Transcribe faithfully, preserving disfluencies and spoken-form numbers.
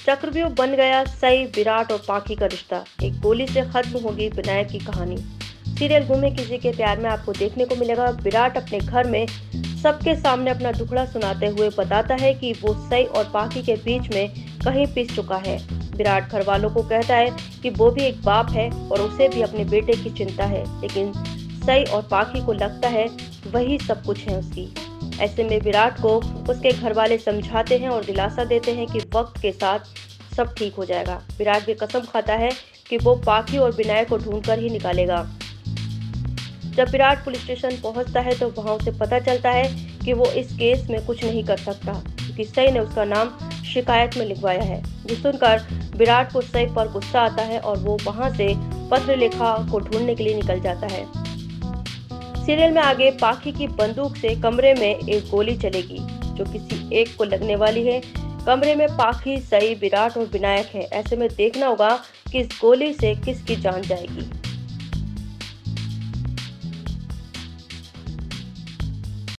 चक्रव्यूह बन गया सई, विराट और पाखी का रिश्ता, एक गोली से खत्म होगी विनायक की कहानी। सीरियल घूमे किसी के प्यार में आपको देखने को मिलेगा विराट अपने घर में सबके सामने अपना दुखड़ा सुनाते हुए बताता है कि वो सई और पाखी के बीच में कहीं पिस चुका है। विराट घर वालों को कहता है कि वो भी एक बाप है और उसे भी अपने बेटे की चिंता है, लेकिन सई और पाखी को लगता है वही सब कुछ है उसकी। ऐसे में विराट को उसके घर वाले समझाते हैं और दिलासा देते हैं कि वक्त के साथ सब ठीक हो जाएगा। विराट भी कसम खाता है कि वो पाखी और विनायक को ढूंढकर ही निकालेगा। जब विराट पुलिस स्टेशन पहुंचता है तो वहां उसे पता चलता है कि वो इस केस में कुछ नहीं कर सकता क्योंकि सई ने उसका नाम शिकायत में लिखवाया है। ये सुनकर विराट को सई पर गुस्सा आता है और वो वहां से पत्र लेखा को ढूंढने के लिए निकल जाता है। सीरियल में आगे पाखी की बंदूक से कमरे में एक गोली चलेगी जो किसी एक को लगने वाली है। कमरे में पाखी, सई, विराट और विनायक है। ऐसे में देखना होगा कि इस गोली से किसकी जान जाएगी।